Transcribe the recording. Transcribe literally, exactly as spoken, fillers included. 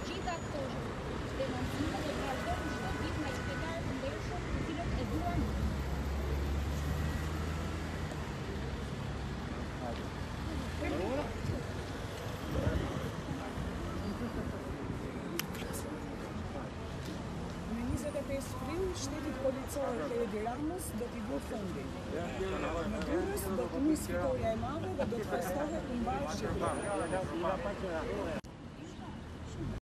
gjitha këto denoncime dhe vazhdojnë çdo ditë me qytetarë të ndershëm, të cilët e duan. Në njëzet e pesë prill, shtetit policor të Edi Ramës do t'i bëjë fundin. Në Durrës do të nisë fitoria e madhe dhe do të festohet në mbar Shqipëri.